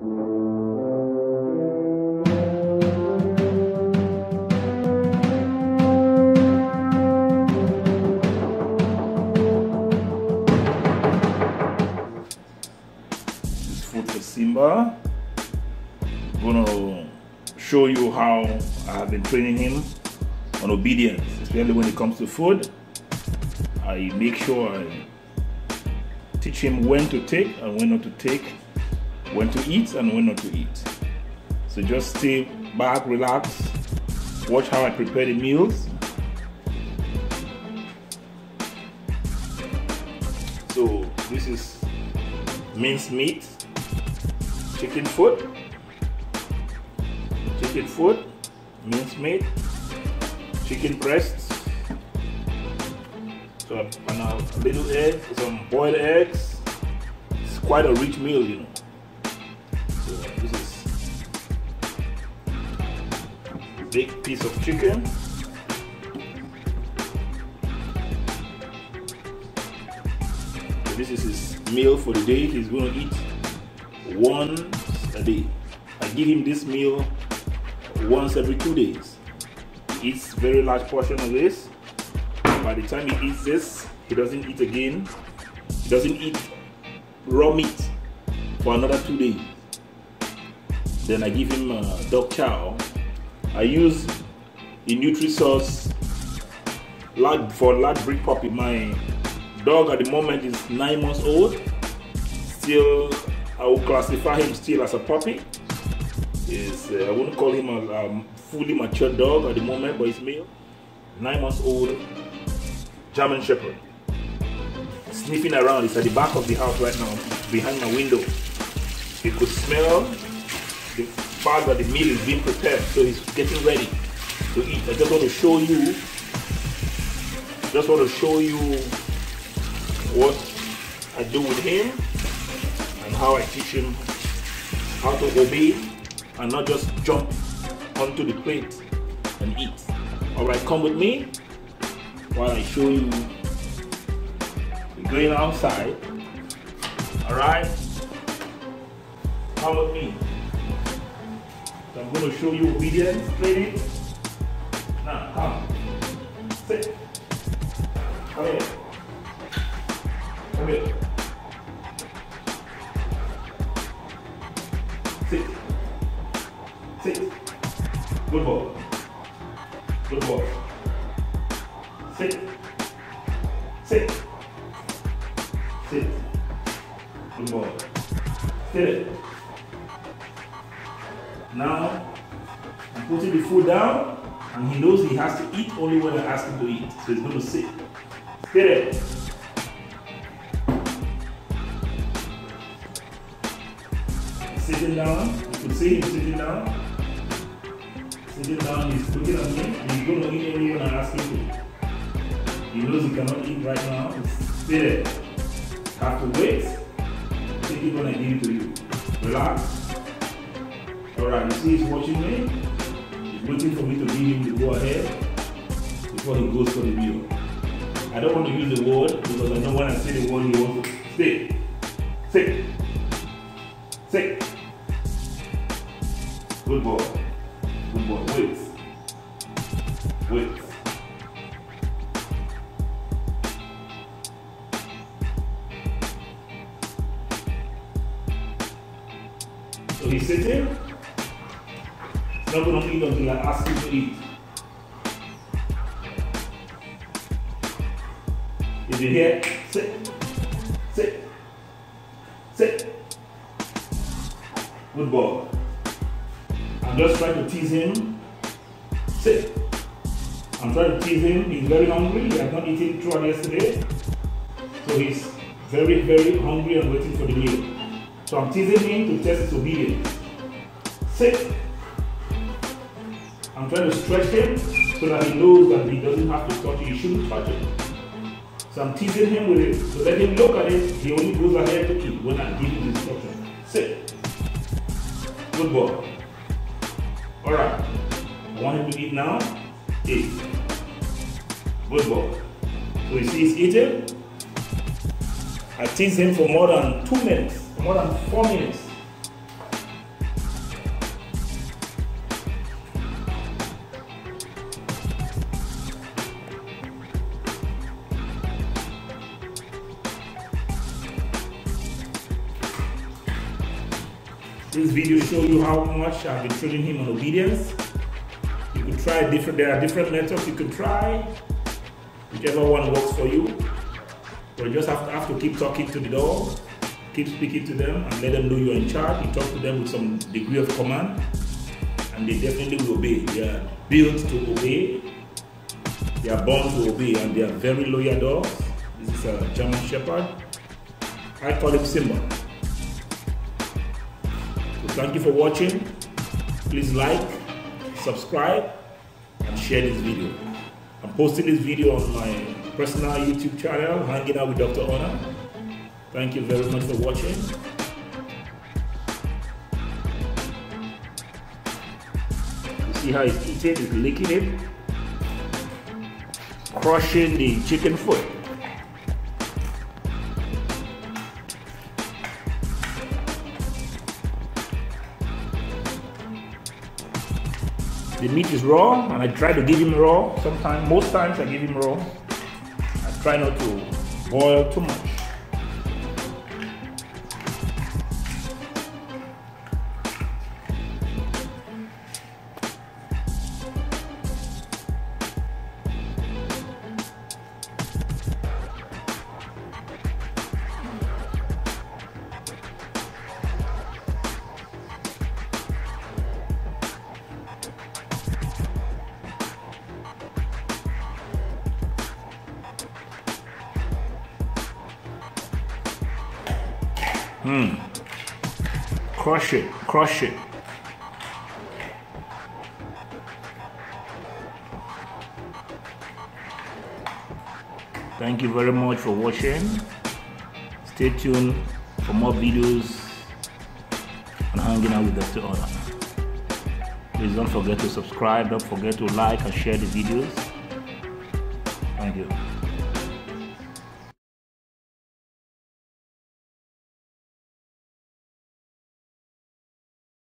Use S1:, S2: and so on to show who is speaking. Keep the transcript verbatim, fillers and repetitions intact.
S1: Simba. I'm gonna show you how I have been training him on obedience, especially when it comes to food. I make sure I teach him when to take and when not to take, when to eat and when not to eat. So just stay back, relax, watch how I prepare the meals. So this is minced meat, chicken foot, chicken foot, minced meat, chicken breasts, so and a little egg, some boiled eggs. It's quite a rich meal, you know. So this is a big piece of chicken. So this is his meal for the day. He's going to eat once a day. I give him this meal once every two days. He eats a very large portion of this. By the time he eats this, he doesn't eat again. He doesn't eat raw meat for another two days. Then I give him a dog chow. I use a Nutri-Source for large breed puppy. My dog at the moment is nine months old. Still, I will classify him still as a puppy. Is uh, I wouldn't call him a um, fully mature dog at the moment, but he's male. Nine months old, German Shepherd. Sniffing around. It's at the back of the house right now, behind my window. You could smell the fact that the meal is being prepared, so he's getting ready to eat. I just want to show you. Just want to show you what I do with him and how I teach him how to obey and not just jump onto the plate and eat. Alright, come with me while I show you. We're going outside. Alright? Come with me. So I'm going to show you obedience training. Now, come. Sit. Come here. Come here. Sit. Sit. Good boy. Good boy. Sit. Sit. Sit. Good boy. Sit. Now, I'm putting the food down, and he knows he has to eat only when I ask him to eat. So he's going to sit. Sit there. Sitting down. You can see him sitting down. Sitting down, he's looking at me, and he's going to eat only when I ask him to eat. He knows he cannot eat right now. Stay there. Have to wait. Take it when I give it to you. Relax. Alright, you see he's watching me. He's waiting for me to give him the go ahead before he goes for the meal. I don't want to use the word because I know when I say the word he wants to stay. Sit. Sit. Good boy. Good boy. Wait. Wait. So he's sitting. He's not going to eat until I ask him to eat. Is he here? Sit. Sit. Sit. Good boy. I'm just trying to tease him. Sit. I'm trying to tease him. He's very hungry. He has not eaten throughout yesterday. So he's very, very hungry and waiting for the meal. So I'm teasing him to test his obedience. Sit. I'm trying to stretch him so that he knows that he doesn't have to touch it. He shouldn't touch it. So I'm teasing him with it. So let him look at it. He only goes ahead to eat when I give him the instruction. Sit. Good boy. Alright. I want him to eat now. Eat. Good boy. So you see he's eating. I tease him for more than two minutes. For more than four minutes. This video shows you how much I've been training him on obedience. You can try different, there are different methods you can try, whichever one works for you. But you just have to, have to keep talking to the dog, keep speaking to them, and let them know you're in charge. You talk to them with some degree of command, and they definitely will obey. They are built to obey. They are born to obey, and they are very loyal dogs. This is a German Shepherd. I call him Simba. So thank you for watching. Please like, subscribe, and share this video. I'm posting this video on my personal YouTube channel, Hanging Out with Doctor Honor. Thank you very much for watching. You see how he's eating, he's licking it, crushing the chicken foot. The meat is raw, and I try to give him raw. Sometimes, most times I give him raw. I try not to boil too much. Hmm. Crush it, crush it. Thank you very much for watching. Stay tuned for more videos on Hanging Out with Doctor Honor. Please don't forget to subscribe, don't forget to like and share the videos. Thank you.